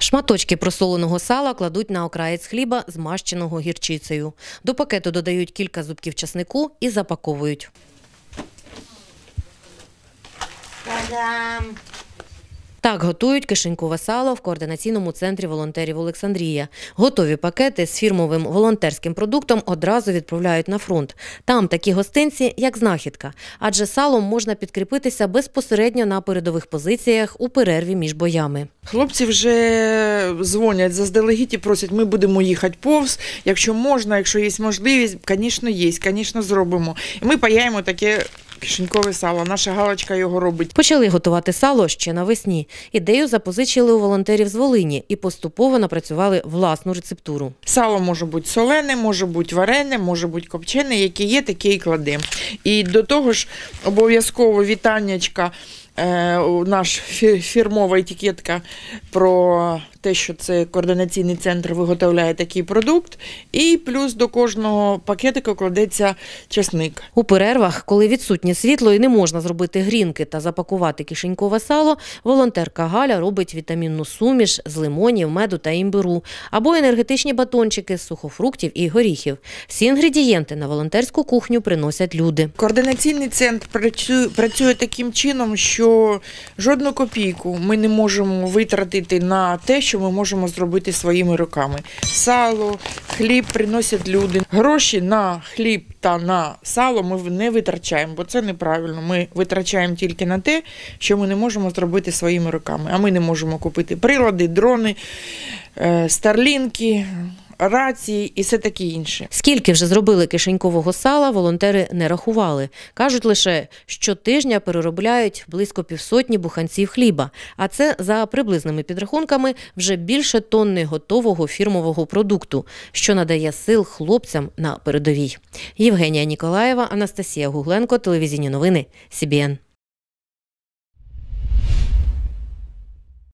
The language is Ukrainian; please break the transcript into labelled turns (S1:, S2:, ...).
S1: Шматочки просоленого сала кладуть на окраєць хліба, змащеного гірчицею. До пакету додають кілька зубків часнику і запаковують.
S2: Та-дам!
S1: Так готують кишенькове сало в координаційному центрі волонтерів Олександрія. Готові пакети з фірмовим волонтерським продуктом одразу відправляють на фронт. Там такі гостинці, як знахідка. Адже салом можна підкріпитися безпосередньо на передових позиціях у перерві між боями.
S3: Хлопці вже дзвонять заздалегідь і просять, ми будемо їхати повз, якщо можна, якщо є можливість, звісно, є, звісно, зробимо. І ми паяємо таке кишенькове сало, наша Галочка його робить.
S1: Почали готувати сало ще навесні. Ідею запозичили у волонтерів з Волині і поступово напрацювали власну рецептуру.
S3: Сало може бути солене, може бути варене, може бути копчене, яке є, таке і кладемо. І до того ж обов'язково вітаннячка, наш фірмова етикетка про те, що це координаційний центр виготовляє такий продукт, і плюс до кожного пакетика кладеться часник.
S1: У перервах, коли відсутнє світло і не можна зробити грінки та запакувати кишенькове сало, волонтерка Галя робить вітамінну суміш з лимонів, меду та імбиру або енергетичні батончики з сухофруктів і горіхів. Всі інгредієнти на волонтерську кухню приносять люди.
S3: Координаційний центр працює таким чином, що жодну копійку ми не можемо витратити на те, що ми можемо зробити своїми руками. Сало, хліб приносять люди. Гроші на хліб та на сало ми не витрачаємо, бо це неправильно. Ми витрачаємо тільки на те, що ми не можемо зробити своїми руками. А ми не можемо купити прилади, дрони, старлінки, рації і все таке інше.
S1: Скільки вже зробили кишенькового сала, волонтери не рахували. Кажуть лише, щотижня переробляють близько 500 буханців хліба. А це, за приблизними підрахунками, вже більше тонни готового фірмового продукту, що надає сил хлопцям на передовій. Євгенія Ніколаєва, Анастасія Гугленко, телевізійні новини, СІБІН.